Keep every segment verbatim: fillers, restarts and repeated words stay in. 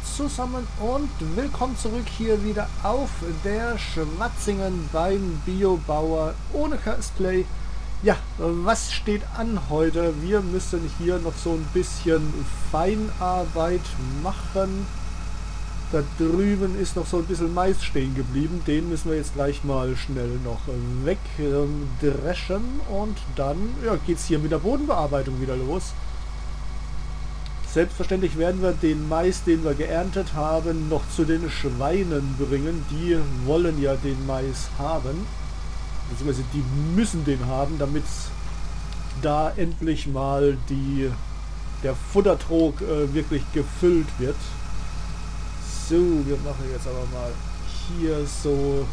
zusammen und willkommen zurück hier wieder auf der Schwatzingen beim Biobauer ohne Cosplay. Ja, was steht an heute? Wir müssen hier noch so ein bisschen Feinarbeit machen. Da drüben ist noch so ein bisschen Mais stehen geblieben. Den müssen wir jetzt gleich mal schnell noch wegdreschen und dann ja, geht es hier mit der Bodenbearbeitung wieder los. Selbstverständlich werden wir den Mais, den wir geerntet haben, noch zu den Schweinen bringen. Die wollen ja den Mais haben. Beziehungsweise die müssen den haben, damit da endlich mal die, der Futtertrog äh, wirklich gefüllt wird. So, wir machen jetzt aber mal hier so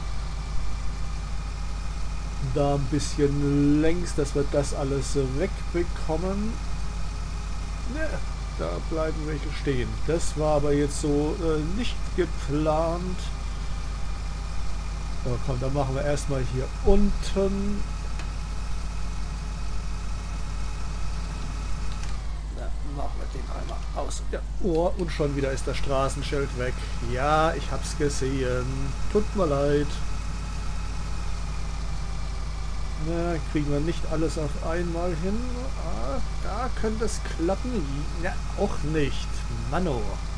da ein bisschen längs, dass wir das alles wegbekommen. Ne. Da bleiben welche stehen. Das war aber jetzt so äh, nicht geplant. So, komm, dann machen wir erstmal hier unten. Na, machen wir den einmal aus. Ja. Oh, und schon wieder ist das Straßenschild weg. Ja, ich hab's gesehen. Tut mir leid. Na, kriegen wir nicht alles auf einmal hin. Ah, da könnte es klappen. Ja, auch nicht. Mano.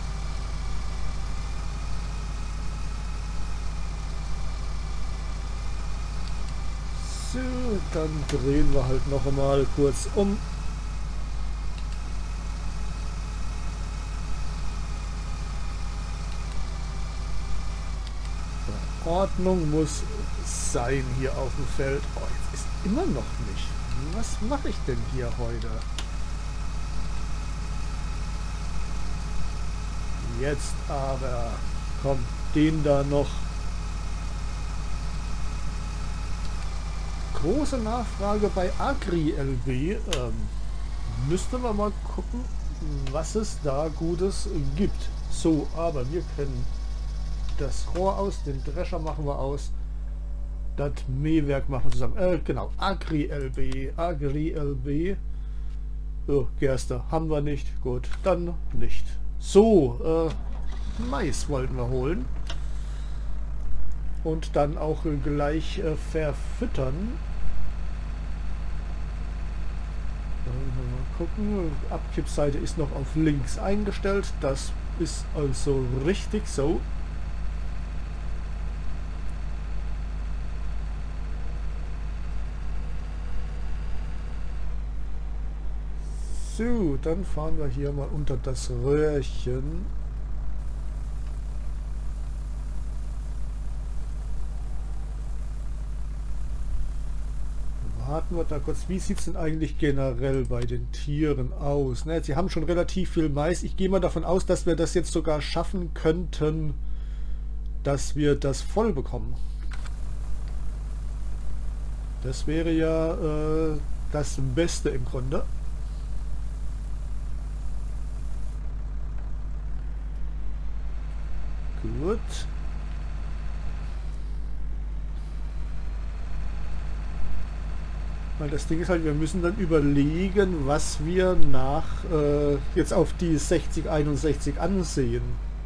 So, dann drehen wir halt noch einmal kurz um. Ordnung muss sein hier auf dem Feld. Oh, jetzt ist immer noch nicht. Was mache ich denn hier heute? Jetzt aber. Komm, den da noch. Große Nachfrage bei Agri-L B. Ähm, müsste man mal gucken, was es da Gutes gibt. So, aber wir können das Rohr aus, den Drescher machen wir aus, das Mähwerk machen wir zusammen. Äh, genau, Agri-L B, Agri-L B. So, Gerste haben wir nicht, gut, dann nicht. So, äh, Mais wollten wir holen. Und dann auch äh, gleich äh, verfüttern. Dann mal gucken, Abkippseite ist noch auf links eingestellt, das ist also richtig so. So, dann fahren wir hier mal unter das Röhrchen. Warten wir da kurz. Wie sieht es denn eigentlich generell bei den Tieren aus? Ne, sie haben schon relativ viel Mais. Ich gehe mal davon aus, dass wir das jetzt sogar schaffen könnten, dass wir das voll bekommen. Das wäre ja äh, das Beste im Grunde. Gut. Weil das Ding ist halt, wir müssen dann überlegen, was wir nach äh, jetzt auf die sechzig einundsechzig ansehen.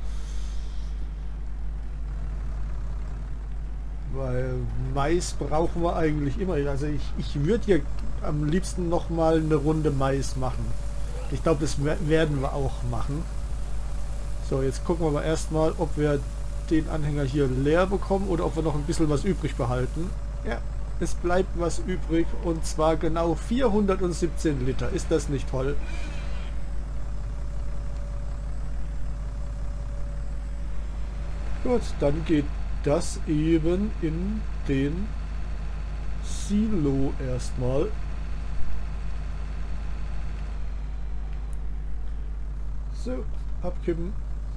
Weil Mais brauchen wir eigentlich immer. Also ich, ich würde hier am liebsten noch mal eine Runde Mais machen. Ich glaube, das werden wir auch machen. So, jetzt gucken wir mal erstmal, ob wir den Anhänger hier leer bekommen oder ob wir noch ein bisschen was übrig behalten. Ja, es bleibt was übrig und zwar genau vierhundertsiebzehn Liter. Ist das nicht toll? Gut, dann geht das eben in den Silo erstmal. So, abkippen.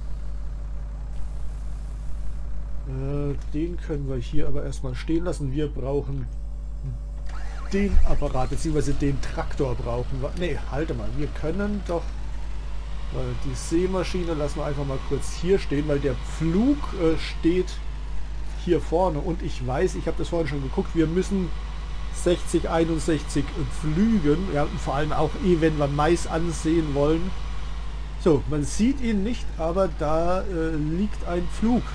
Den können wir hier aber erstmal stehen lassen. Wir brauchen den Apparat, beziehungsweise den Traktor brauchen wir. Ne, halte mal. Wir können doch äh, die Sämaschine lassen wir einfach mal kurz hier stehen, weil der Pflug äh, steht hier vorne. Und ich weiß, ich habe das vorhin schon geguckt, wir müssen sechzig einundsechzig pflügen. Ja, und vor allem auch eh, wenn wir Mais ansehen wollen. So, man sieht ihn nicht, aber da äh, liegt ein Pflug.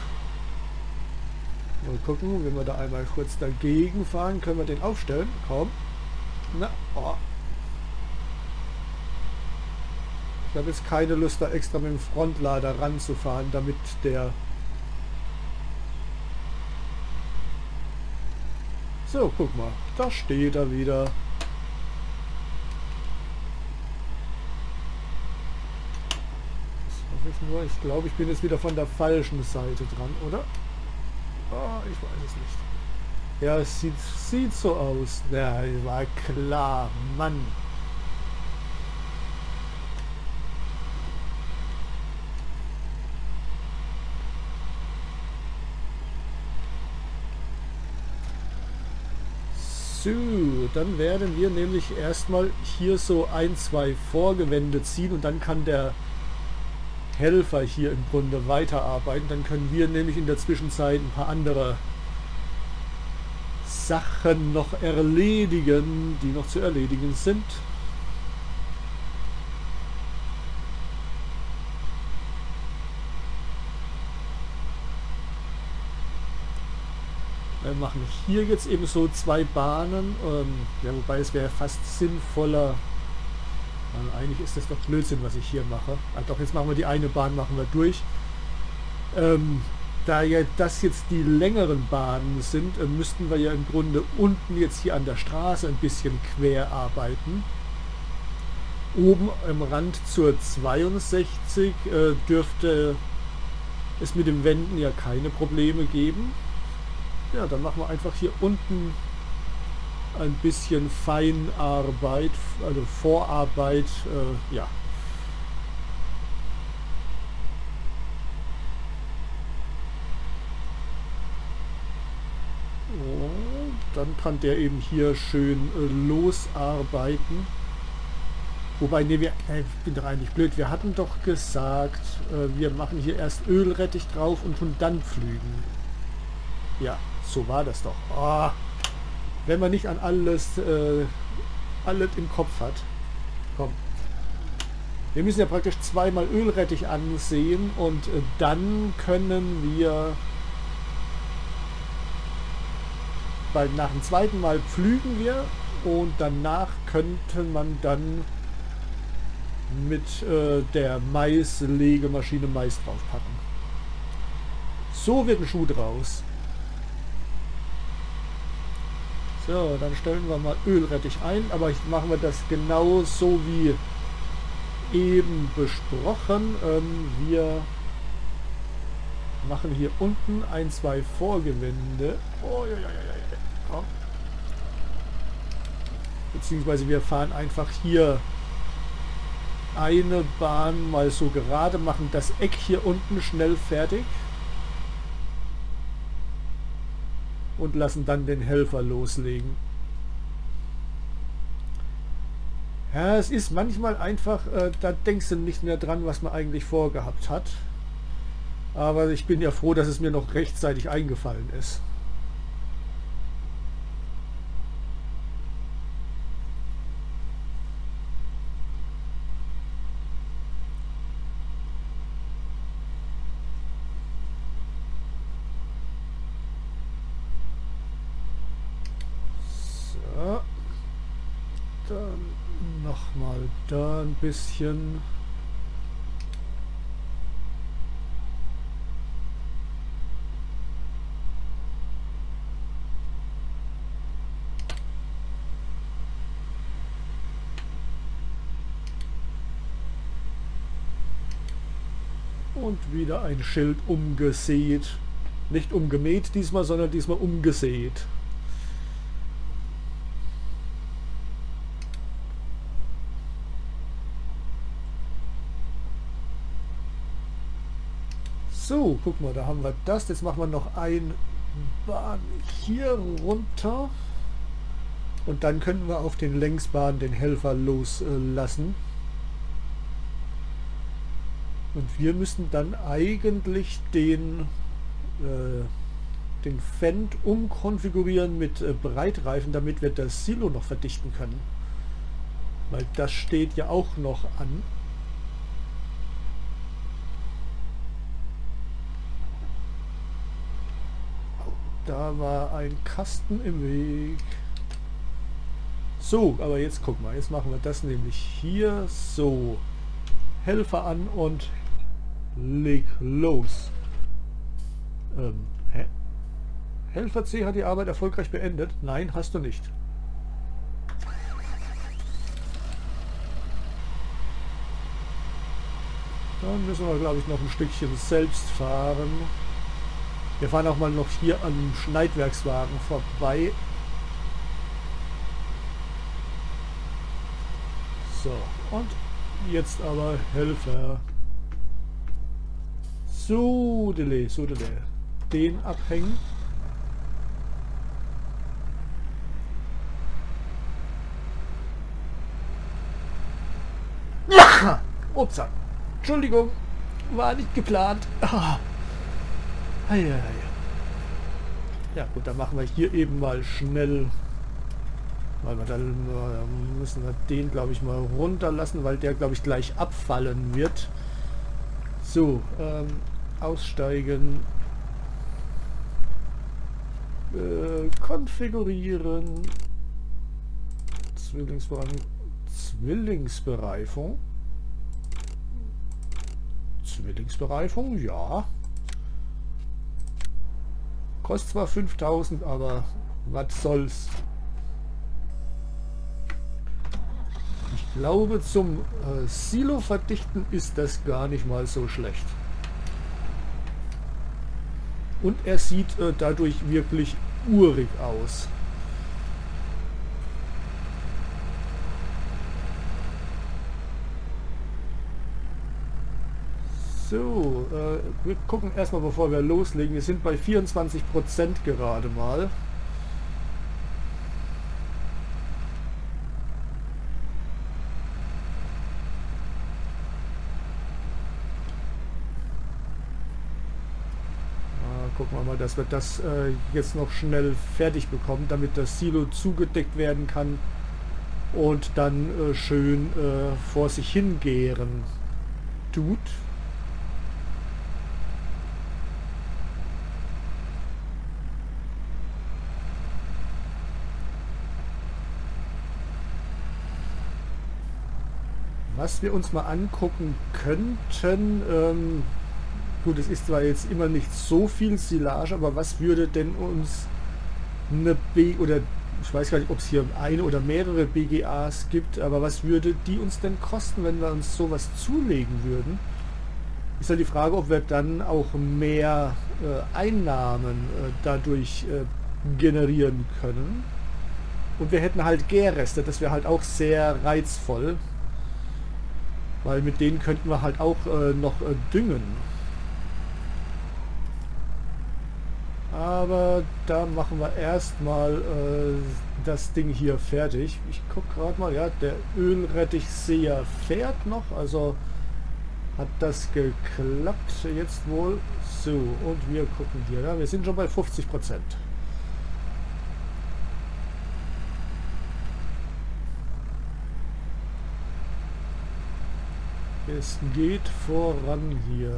Mal gucken, wenn wir da einmal kurz dagegen fahren, können wir den aufstellen. Komm. Na, oh. Ich habe jetzt keine Lust, da extra mit dem Frontlader ranzufahren, damit der... So, guck mal, da steht er wieder. Ich nur, ich glaube, ich bin jetzt wieder von der falschen Seite dran, oder? Oh, ich weiß es nicht. Ja, es sieht, sieht so aus. Ja, war klar, Mann. So, dann werden wir nämlich erstmal hier so ein, zwei Vorgewände ziehen und dann kann der Helfer hier im Grunde weiterarbeiten. Dann können wir nämlich in der Zwischenzeit ein paar andere Sachen noch erledigen, die noch zu erledigen sind. Wir machen hier jetzt eben so zwei Bahnen, ähm, ja, wobei es wäre fast sinnvoller. Also eigentlich ist das doch Blödsinn, was ich hier mache. Ah, doch, jetzt machen wir die eine Bahn, machen wir durch. Ähm, da ja das jetzt die längeren Bahnen sind, äh, müssten wir ja im Grunde unten jetzt hier an der Straße ein bisschen quer arbeiten. Oben am Rand zur zweiundsechzig äh, dürfte es mit den Wänden ja keine Probleme geben. Ja, dann machen wir einfach hier unten ein bisschen Feinarbeit, also Vorarbeit, äh, ja. Und dann kann der eben hier schön äh, losarbeiten. Wobei, ne, wir, äh, ich bin doch eigentlich blöd, wir hatten doch gesagt, äh, wir machen hier erst Ölrettich drauf und tun dann pflügen. Ja, so war das doch. Oh. Wenn man nicht an alles, äh, alles im Kopf hat. Komm. Wir müssen ja praktisch zweimal Ölrettich ansehen und äh, dann können wir bei, nach dem zweiten Mal pflügen wir und danach könnte man dann mit äh, der Maislegemaschine Mais draufpacken. So wird ein Schuh draus. So, dann stellen wir mal Ölrettich ein, aber ich machen wir das genau so wie eben besprochen. Ähm, wir machen hier unten ein, zwei Vorgewände. Oh, ja, ja, ja, ja. Ja. Beziehungsweise wir fahren einfach hier eine Bahn mal so gerade, machen das Eck hier unten schnell fertig. Und lassen dann den Helfer loslegen. Ja, es ist manchmal einfach, äh, da denkst du nicht mehr dran, was man eigentlich vorgehabt hat. Aber ich bin ja froh, dass es mir noch rechtzeitig eingefallen ist. Dann nochmal da ein bisschen. Und wieder ein Schild umgesät. Nicht umgemäht diesmal, sondern diesmal umgesät. So, guck mal, da haben wir das. Jetzt machen wir noch ein Bahn hier runter. Und dann könnten wir auf den Längsbahn den Helfer loslassen. Und wir müssen dann eigentlich den, äh, den Fendt umkonfigurieren mit äh, Breitreifen, damit wir das Silo noch verdichten können. Weil das steht ja auch noch an. Da war ein Kasten im Weg. So, aber jetzt guck mal, jetzt machen wir das nämlich hier so. Helfer an und leg los. Ähm, hä? Helfer C hat die Arbeit erfolgreich beendet. Nein, hast du nicht. Dann müssen wir, glaube ich, noch ein Stückchen selbst fahren. Wir fahren auch mal noch hier an dem Schneidwerkswagen vorbei. So, und jetzt aber Helfer. So, dele, so, dele. Den abhängen. Ups. Entschuldigung, war nicht geplant. Ah. Ja gut, dann machen wir hier eben mal schnell, weil wir dann äh, müssen wir den, glaube ich, mal runterlassen, weil der, glaube ich, gleich abfallen wird. So, ähm, aussteigen, äh, konfigurieren, Zwillingsbereifung, Zwillingsbereifung, Zwillingsbereifung, ja. Kostet zwar fünftausend, aber was soll's. Ich glaube, zum äh, Silo verdichten ist das gar nicht mal so schlecht. Und er sieht äh, dadurch wirklich urig aus. So, äh, wir gucken erstmal, bevor wir loslegen. Wir sind bei vierundzwanzig Prozent gerade mal. Ah, gucken wir mal, dass wir das äh, jetzt noch schnell fertig bekommen, damit das Silo zugedeckt werden kann und dann äh, schön äh, vor sich hingären tut. Was wir uns mal angucken könnten, ähm, gut, es ist zwar jetzt immer nicht so viel Silage, aber was würde denn uns eine B, oder ich weiß gar nicht, ob es hier eine oder mehrere B G As gibt, aber was würde die uns denn kosten, wenn wir uns sowas zulegen würden? Ist ja die Frage, ob wir dann auch mehr äh, Einnahmen äh, dadurch äh, generieren können. Und wir hätten halt Gärreste, das wäre halt auch sehr reizvoll. Weil mit denen könnten wir halt auch äh, noch äh, düngen. Aber da machen wir erstmal äh, das Ding hier fertig. Ich gucke gerade mal, ja, der Ölrettichseher fährt noch, also hat das geklappt jetzt wohl. So, und wir gucken hier, ja, wir sind schon bei fünfzig Prozent. Es geht voran hier.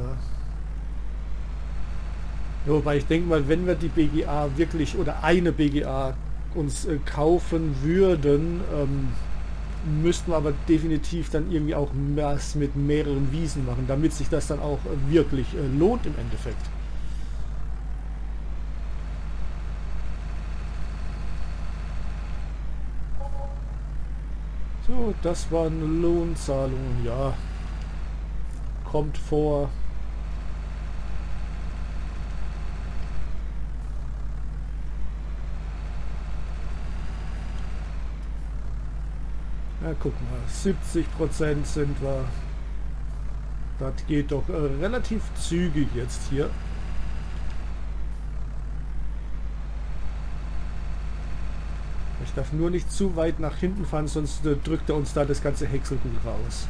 Ja, wobei ich denke mal, wenn wir die B G A wirklich oder eine B G A uns äh, kaufen würden, ähm, müssten wir aber definitiv dann irgendwie auch was mit mehreren Wiesen machen, damit sich das dann auch äh, wirklich äh, lohnt im Endeffekt. So, das waren Lohnzahlungen, ja. Kommt vor. Ja, guck mal, siebzig Prozent sind wir. Das geht doch äh, relativ zügig jetzt hier. Ich darf nur nicht zu weit nach hinten fahren, sonst äh, drückt er uns da das ganze Häckselgut raus.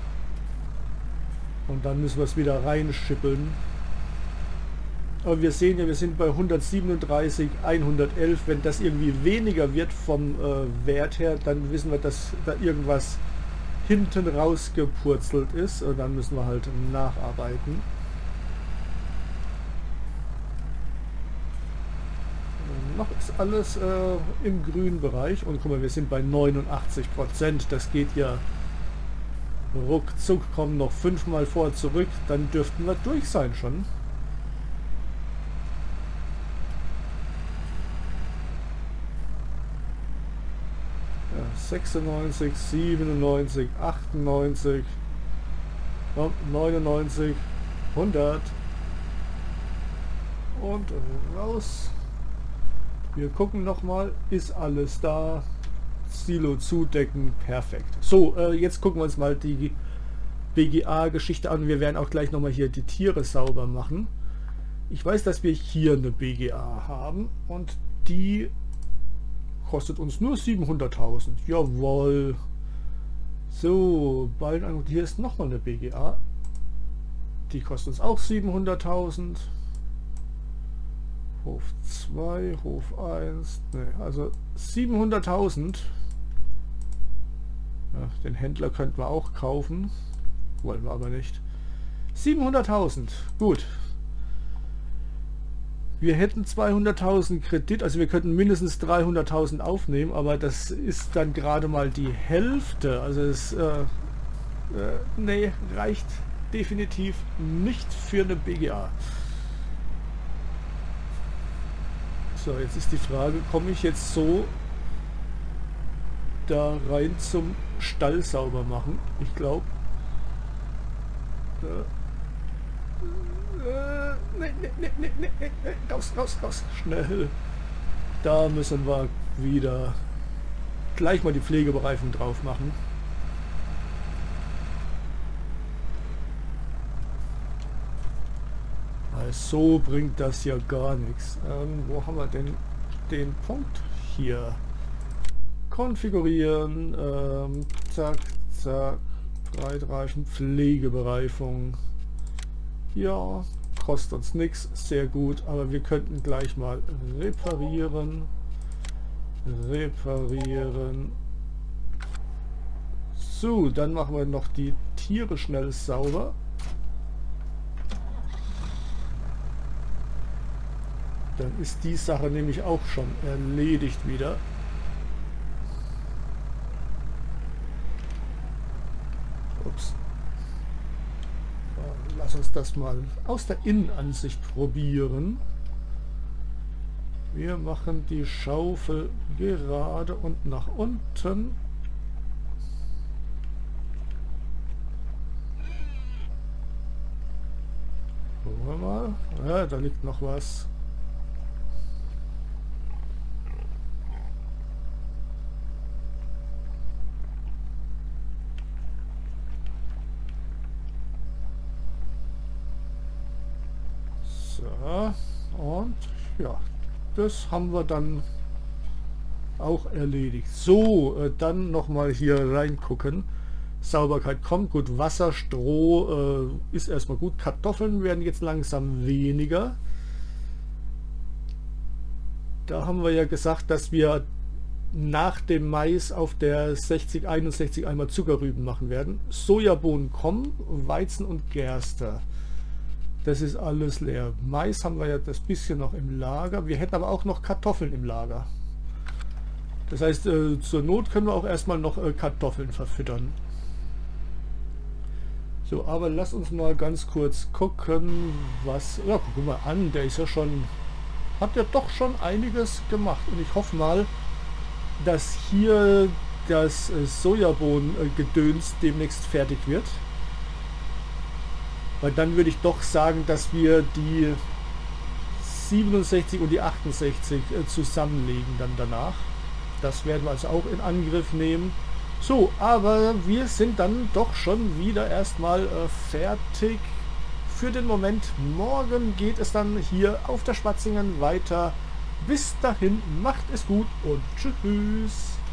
Und dann müssen wir es wieder reinschippeln. Aber wir sehen ja, wir sind bei hundertsiebenunddreißig, hundertelf. Wenn das irgendwie weniger wird vom äh, Wert her, dann wissen wir, dass da irgendwas hinten rausgepurzelt ist. Und dann müssen wir halt nacharbeiten. noch ist alles äh, im grünen Bereich. Und guck mal, wir sind bei neunundachtzig Prozent. Das geht ja ruckzuck, kommen noch fünfmal vor zurück. Dann dürften wir durch sein schon. Ja, sechsundneunzig, siebenundneunzig, achtundneunzig, neunundneunzig, hundert. Und raus. Wir gucken nochmal, ist alles da. Silo zudecken, perfekt. So, äh, jetzt gucken wir uns mal die B G A-Geschichte an. Wir werden auch gleich nochmal hier die Tiere sauber machen. Ich weiß, dass wir hier eine B G A haben und die kostet uns nur siebenhunderttausend. Jawohl. So, Ballen, hier ist nochmal eine B G A. Die kostet uns auch siebenhunderttausend. Hof zwei, Hof eins, ne, also siebenhunderttausend. Ja, den Händler könnten wir auch kaufen, wollen wir aber nicht. siebenhunderttausend, gut. Wir hätten zweihunderttausend Kredit, also wir könnten mindestens dreihunderttausend aufnehmen, aber das ist dann gerade mal die Hälfte. Also es äh, äh, nee, reicht definitiv nicht für eine B G A. So, jetzt ist die Frage, komme ich jetzt so da rein zum Stall sauber machen? Ich glaube. Äh, äh, ne, ne, ne, ne, ne, ne, raus, raus, raus, schnell. Da müssen wir wieder gleich mal die Pflegebereifung drauf machen. So bringt das ja gar nichts. Ähm, wo haben wir denn den Punkt? Hier. Konfigurieren. Ähm, zack, zack. Breitreifen, Pflegebereifung. Ja, kostet uns nichts. Sehr gut. Aber wir könnten gleich mal reparieren. Reparieren. So, dann machen wir noch die Tiere schnell sauber. Dann ist die Sache nämlich auch schon erledigt wieder. Ups. Lass uns das mal aus der Innenansicht probieren. Wir machen die Schaufel gerade und nach unten. Gucken wir mal. Ja, da liegt noch was. So, und ja, das haben wir dann auch erledigt. So, äh, dann nochmal hier reingucken. Sauberkeit kommt, gut, Wasser, Stroh äh, ist erstmal gut. Kartoffeln werden jetzt langsam weniger. Da haben wir ja gesagt, dass wir nach dem Mais auf der sechzig einundsechzig einmal Zuckerrüben machen werden. Sojabohnen kommen, Weizen und Gerste. Das ist alles leer. Mais haben wir ja das bisschen noch im Lager. Wir hätten aber auch noch Kartoffeln im Lager. Das heißt, äh, zur Not können wir auch erstmal noch äh, Kartoffeln verfüttern. So, aber lass uns mal ganz kurz gucken, was... Ja, guck mal an, der ist ja schon... Hat ja doch schon einiges gemacht. Und ich hoffe mal, dass hier das äh, Sojabohnen-Gedöns demnächst fertig wird. Weil dann würde ich doch sagen, dass wir die siebenundsechzig und die achtundsechzig äh, zusammenlegen dann danach. Das werden wir also auch in Angriff nehmen. So, aber wir sind dann doch schon wieder erstmal äh, fertig für den Moment. Morgen geht es dann hier auf der Schwatzingen weiter. Bis dahin, macht es gut und tschüss.